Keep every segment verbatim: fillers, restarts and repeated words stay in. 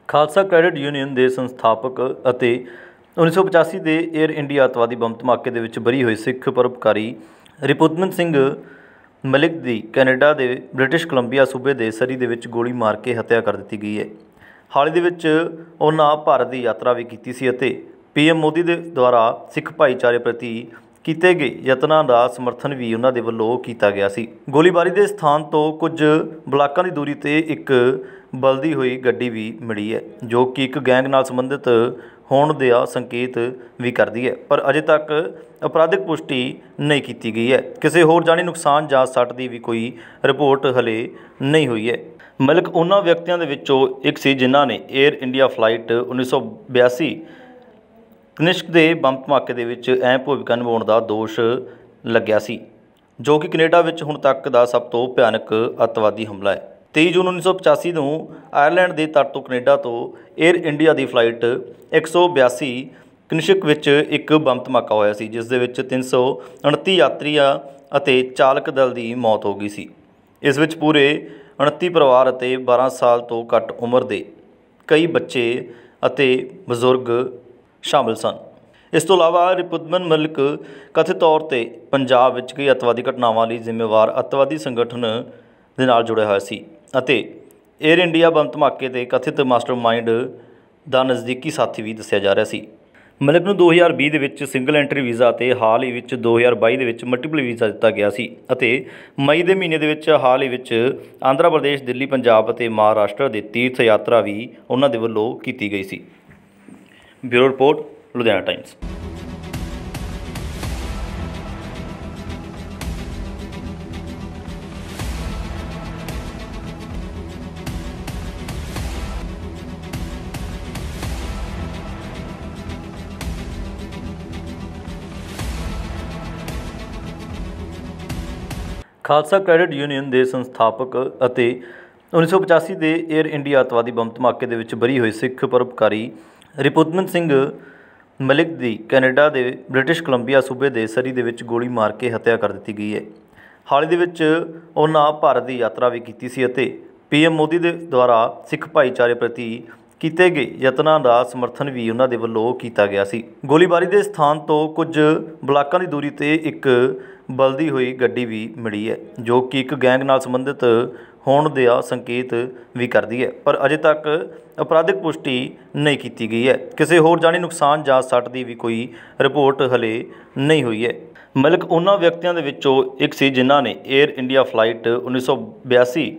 Khalsa credit union ਦੇ ਸੰਸਥਾਪਕ ਅਤੇ ਉੱਨੀ ਸੌ ਪਚਾਸੀ ਦੇ ਏਅਰ ਇੰਡੀਆ ਅੱਤਵਾਦੀ ਬੰਬ ਧਮਾਕੇ ਦੇ ਵਿੱਚ ਬਰੀ ਹੋਏ ਸਿੱਖ ਪਰਉਪਕਾਰੀ ਰਿਪੁਦਮਨ ਸਿੰਘ ਮਲਿਕ ਦੀ ਕੈਨੇਡਾ ਦੇ ਬ੍ਰਿਟਿਸ਼ ਕੋਲੰਬੀਆ ਸੂਬੇ ਦੇ ਸਰੀ ਦੇ ਵਿੱਚ ਗੋਲੀ ਮਾਰ ਕੇ ਹੱਤਿਆ ਕਰ ਦਿੱਤੀ ਗਈ ਹੈ। ਹਾਲ ਹੀ ਦੇ ਵਿੱਚ ਉਹਨਾਂ ਭਾਰਤ ਦੀ ਯਾਤਰਾ ਵੀ ਕੀਤੀ ਸੀ ਅਤੇ ਪੀ ਐਮ ਮੋਦੀ ਦੇ ਦੁਆਰਾ ਸਿੱਖ ਭਾਈਚਾਰੇ ਪ੍ਰਤੀ ਕੀਤੇ ਗਏ ਯਤਨਾਂ ਦਾ ਸਮਰਥਨ ਵੀ ਉਹਨਾਂ ਦੇ ਵੱਲੋਂ ਕੀਤਾ ਗਿਆ ਸੀ। ਗੋਲੀਬਾਰੀ ਦੇ ਸਥਾਨ ਤੋਂ ਕੁਝ ਬਲਾਕਾਂ ਦੀ ਦੂਰੀ 'ਤੇ ਇੱਕ ਬਲਦੀ ਹੋਈ ਗੱਡੀ ਵੀ ਮਿਲੀ ਹੈ, ਜੋ ਕਿ ਇੱਕ ਗੈਂਗ ਨਾਲ ਸੰਬੰਧਿਤ ਹੋਣ ਦਾ ਸੰਕੇਤ ਵੀ ਕਰਦੀ ਹੈ, ਪਰ ਅਜੇ ਤੱਕ ਅਪਰਾਧਿਕ ਪੁਸ਼ਟੀ ਨਹੀਂ ਕੀਤੀ ਗਈ ਹੈ। ਕਿਸੇ ਹੋਰ ਜਾਨੀ ਨੁਕਸਾਨ ਜਾਂ ਸੱਟ ਦੀ ਵੀ ਕੋਈ ਰਿਪੋਰਟ ਹਲੇ ਨਹੀਂ ਹੋਈ ਹੈ। ਮਲਿਕ ਉਹਨਾਂ ਵਿਅਕਤੀਆਂ ਦੇ ਵਿੱਚੋਂ ਇੱਕ ਸੀ ਜਿਨ੍ਹਾਂ ਨੇ ਏਅਰ ਇੰਡੀਆ ਫਲਾਈਟ ਉੱਨੀ ਸੌ ਬਿਆਸੀ ਕਨਿਸ਼ਕ ਦੇ ਬੰਬ ਧਮਾਕੇ ਦੇ ਵਿੱਚ ਅਹਿਮ ਭੂਮਿਕਾ ਨਿਭਾਉਣ ਦਾ ਦੋਸ਼ ਲੱਗਿਆ ਸੀ, ਜੋ ਕਿ ਕੈਨੇਡਾ ਵਿੱਚ ਹੁਣ ਤੱਕ ਦਾ ਸਭ ਤੋਂ ਭਿਆਨਕ ਅੱਤਵਾਦੀ ਹਮਲਾ ਹੈ। ਤੇਈ ਜੂਨ ਉੱਨੀ ਸੌ ਪਚਾਸੀ ਨੂੰ ਆਇਰਲੈਂਡ ਦੇ ਤੱਟ ਤੋਂ ਕੈਨੇਡਾ ਤੋਂ ਏਅਰ ਇੰਡੀਆ ਦੀ ਫਲਾਈਟ ਇੱਕ ਸੌ ਬਿਆਸੀ ਕਨਿਸ਼ਕ ਵਿੱਚ ਇੱਕ ਬੰਬ ਧਮਾਕਾ ਹੋਇਆ ਸੀ, ਜਿਸ ਦੇ ਵਿੱਚ ਤਿੰਨ ਸੌ ਉਣੱਤੀ ਯਾਤਰੀਆਂ ਅਤੇ ਚਾਲਕ ਦਲ ਦੀ ਮੌਤ ਹੋ ਗਈ ਸੀ। ਇਸ ਵਿੱਚ ਪੂਰੇ ਉਣੱਤੀ ਪਰਿਵਾਰ ਅਤੇ ਬਾਰ੍ਹਾਂ ਸਾਲ ਤੋਂ ਘੱਟ ਉਮਰ ਦੇ ਕਈ ਬੱਚੇ ਅਤੇ ਬਜ਼ੁਰਗ ਸ਼ਾਮਲ ਸਨ। ਇਸ ਤੋਂ ਇਲਾਵਾ ਰਿਪੁਦਮਨ ਮਲਿਕ ਕਥਿਤ ਤੌਰ 'ਤੇ ਪੰਜਾਬ ਵਿੱਚ ਕਈ ਅੱਤਵਾਦੀ ਘਟਨਾਵਾਂ ਲਈ ਜ਼ਿੰਮੇਵਾਰ ਅੱਤਵਾਦੀ ਸੰਗਠਨ ਦੇ ਨਾਲ ਜੁੜਿਆ ਹੋਇਆ ਸੀ ਅਤੇ ਏਅਰ ਇੰਡੀਆ ਬੰਬ ਧਮਾਕੇ ਦੇ ਕਥਿਤ ਮਾਸਟਰਮਾਈਂਡ ਦਾ ਨਜ਼ਦੀਕੀ ਸਾਥੀ ਵੀ ਦੱਸਿਆ ਜਾ ਰਿਹਾ ਸੀ। ਮਲਿਕ ਨੂੰ ਦੋ ਹਜ਼ਾਰ ਵੀਹ ਦੇ ਵਿੱਚ ਸਿੰਗਲ ਐਂਟਰੀ ਵੀਜ਼ਾ ਅਤੇ ਹਾਲ ਹੀ ਵਿੱਚ ਦੋ ਹਜ਼ਾਰ ਬਾਈ ਦੇ ਵਿੱਚ ਮਲਟੀਪਲ ਵੀਜ਼ਾ ਦਿੱਤਾ ਗਿਆ ਸੀ ਅਤੇ ਮਈ ਦੇ ਮਹੀਨੇ ਦੇ ਵਿੱਚ ਹਾਲ ਹੀ ਵਿੱਚ ਆਂਧਰਾ ਪ੍ਰਦੇਸ਼, ਦਿੱਲੀ, ਪੰਜਾਬ ਅਤੇ ਮਹਾਰਾਸ਼ਟਰ ਦੇ ਤੀਰਥ ਯਾਤਰਾ ਵੀ ਉਹਨਾਂ ਦੇ ਵੱਲੋਂ ਕੀਤੀ ਗਈ ਸੀ। Bureau report, Ludhiana times. Khalsa credit union ਦੇ ਸੰਸਥਾਪਕ ਅਤੇ ਉੱਨੀ ਸੌ ਪਚਾਸੀ ਦੇ ਏਅਰ ਇੰਡੀਆ ਅੱਤਵਾਦੀ ਬੰਬ ਧਮਾਕੇ ਦੇ ਵਿੱਚ ਬਰੀ ਹੋਏ ਸਿੱਖ ਪਰਉਪਕਾਰੀ ਰਿਪੁਦਮਨ ਸਿੰਘ ਮਲਿਕ ਦੀ ਕੈਨੇਡਾ ਦੇ ਬ੍ਰਿਟਿਸ਼ ਕੋਲੰਬੀਆ ਸੂਬੇ ਦੇ ਸਰੀ ਦੇ ਵਿੱਚ ਗੋਲੀ ਮਾਰ ਕੇ ਹੱਤਿਆ ਕਰ ਦਿੱਤੀ ਗਈ ਹੈ। ਹਾਲ ਹੀ ਦੇ ਵਿੱਚ ਉਹਨਾਂ ਭਾਰਤ ਦੀ ਯਾਤਰਾ ਵੀ ਕੀਤੀ ਸੀ ਅਤੇ ਪੀ ਐਮ ਮੋਦੀ ਦੇ ਦੁਆਰਾ ਸਿੱਖ ਭਾਈਚਾਰੇ ਪ੍ਰਤੀ ਕੀਤੇ ਗਏ ਯਤਨਾਂ ਦਾ ਸਮਰਥਨ ਵੀ ਉਹਨਾਂ ਦੇ ਵੱਲੋਂ ਕੀਤਾ ਗਿਆ ਸੀ। ਗੋਲੀਬਾਰੀ ਦੇ ਸਥਾਨ ਤੋਂ ਕੁਝ ਬਲਾਕਾਂ ਦੀ ਦੂਰੀ 'ਤੇ ਇੱਕ ਬਲਦੀ ਹੋਈ ਗੱਡੀ ਵੀ ਮਿਲੀ ਹੈ, ਜੋ ਕਿ ਇੱਕ ਗੈਂਗ ਨਾਲ ਸੰਬੰਧਿਤ ਹੋਣ ਦਾ ਸੰਕੇਤ ਵੀ ਕਰਦੀ ਹੈ, ਪਰ ਅਜੇ ਤੱਕ ਅਪਰਾਧਿਕ ਪੁਸ਼ਟੀ ਨਹੀਂ ਕੀਤੀ ਗਈ ਹੈ। ਕਿਸੇ ਹੋਰ ਜਾਨੀ ਨੁਕਸਾਨ ਜਾਂ ਸੱਟ ਦੀ ਵੀ ਕੋਈ ਰਿਪੋਰਟ ਹਲੇ ਨਹੀਂ ਹੋਈ ਹੈ। ਮਲਿਕ ਉਹਨਾਂ ਵਿਅਕਤੀਆਂ ਦੇ ਵਿੱਚੋਂ ਇੱਕ ਸੀ ਜਿਨ੍ਹਾਂ ਨੇ ਏਅਰ ਇੰਡੀਆ ਫਲਾਈਟ ਉੱਨੀ ਸੌ ਬਿਆਸੀ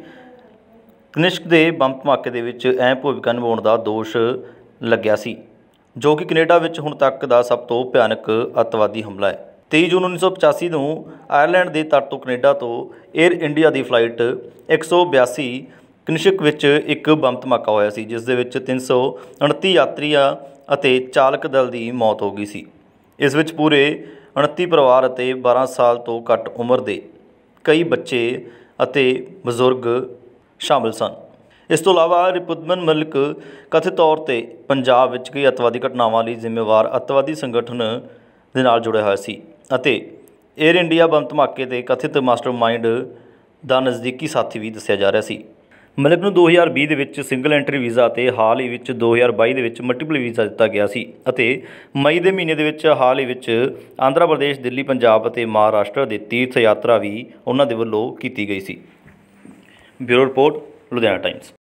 ਕਨਿਸ਼ਕ ਦੇ ਬੰਬ ਧਮਾਕੇ ਦੇ ਵਿੱਚ ਅਹਿਮ ਭੂਮਿਕਾ ਨਿਭਾਉਣ ਦਾ ਦੋਸ਼ ਲੱਗਿਆ ਸੀ, ਜੋ ਕਿ ਕੈਨੇਡਾ ਵਿੱਚ ਹੁਣ ਤੱਕ ਦਾ ਸਭ ਤੋਂ ਭਿਆਨਕ ਅੱਤਵਾਦੀ ਹਮਲਾ ਹੈ। ਤੇਈ ਜੂਨ ਉੱਨੀ ਸੌ ਪਚਾਸੀ ਨੂੰ ਆਇਰਲੈਂਡ ਦੇ ਤੱਟ ਤੋਂ ਕੈਨੇਡਾ ਤੋਂ ਏਅਰ ਇੰਡੀਆ ਦੀ ਫਲਾਈਟ ਇੱਕ ਸੌ ਬਿਆਸੀ ਕਨਿਸ਼ਕ ਵਿੱਚ ਇੱਕ ਬੰਬ ਧਮਾਕਾ ਹੋਇਆ ਸੀ, ਜਿਸ ਦੇ ਵਿੱਚ ਤਿੰਨ ਸੌ ਉਣੱਤੀ ਯਾਤਰੀਆਂ ਅਤੇ ਚਾਲਕ ਦਲ ਦੀ ਮੌਤ ਹੋ ਗਈ ਸੀ। ਇਸ ਵਿੱਚ ਪੂਰੇ ਉਣੱਤੀ ਪਰਿਵਾਰ ਅਤੇ ਬਾਰ੍ਹਾਂ ਸਾਲ ਤੋਂ ਘੱਟ ਉਮਰ ਦੇ ਕਈ ਬੱਚੇ ਅਤੇ ਬਜ਼ੁਰਗ ਸ਼ਾਮਲ ਸਨ। ਇਸ ਤੋਂ ਇਲਾਵਾ ਰਿਪੁਦਮਨ ਮਲਿਕ ਕਥਿਤ ਤੌਰ 'ਤੇ ਪੰਜਾਬ ਵਿੱਚ ਕਈ ਅੱਤਵਾਦੀ ਘਟਨਾਵਾਂ ਲਈ ਜ਼ਿੰਮੇਵਾਰ ਅੱਤਵਾਦੀ ਸੰਗਠਨ ਦੇ ਨਾਲ ਜੁੜਿਆ ਹੋਇਆ ਸੀ ਅਤੇ ਏਅਰ ਇੰਡੀਆ ਬੰਬ ਧਮਾਕੇ ਦੇ ਕਥਿਤ ਮਾਸਟਰਮਾਈਂਡ ਦਾ ਨਜ਼ਦੀਕੀ ਸਾਥੀ ਵੀ ਦੱਸਿਆ ਜਾ ਰਿਹਾ ਸੀ। ਮਲਿਕ ਨੂੰ ਦੋ ਹਜ਼ਾਰ ਵੀਹ ਦੇ ਵਿੱਚ ਸਿੰਗਲ ਐਂਟਰੀ ਵੀਜ਼ਾ ਅਤੇ ਹਾਲ ਹੀ ਵਿੱਚ ਦੋ ਹਜ਼ਾਰ ਬਾਈ ਦੇ ਵਿੱਚ ਮਲਟੀਪਲ ਵੀਜ਼ਾ ਦਿੱਤਾ ਗਿਆ ਸੀ ਅਤੇ ਮਈ ਦੇ ਮਹੀਨੇ ਦੇ ਵਿੱਚ ਹਾਲ ਹੀ ਵਿੱਚ ਆਂਧਰਾ ਪ੍ਰਦੇਸ਼, ਦਿੱਲੀ, ਪੰਜਾਬ ਅਤੇ ਮਹਾਰਾਸ਼ਟਰ ਦੇ ਤੀਰਥ ਯਾਤਰਾ ਵੀ ਉਹਨਾਂ ਦੇ ਵੱਲੋਂ ਕੀਤੀ ਗਈ ਸੀ। Bureau report, Ludhiana Times.